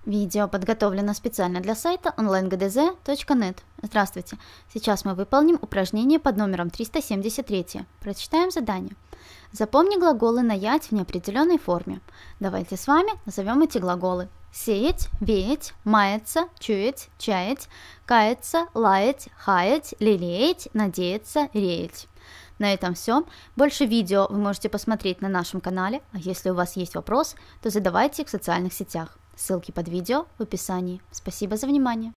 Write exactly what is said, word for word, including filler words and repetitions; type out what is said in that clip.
Видео подготовлено специально для сайта онлайн гэ дэ зэ точка нет. Здравствуйте! Сейчас мы выполним упражнение под номером триста семьдесят три. Прочитаем задание. Запомни глаголы на ять в неопределенной форме. Давайте с вами назовем эти глаголы. Сеять, веять, маяться, чуять, чаять, каяться, лаять, хаять, лелеять, надеяться, реять. На этом все. Больше видео вы можете посмотреть на нашем канале, а если у вас есть вопрос, то задавайте их в социальных сетях. Ссылки под видео в описании. Спасибо за внимание.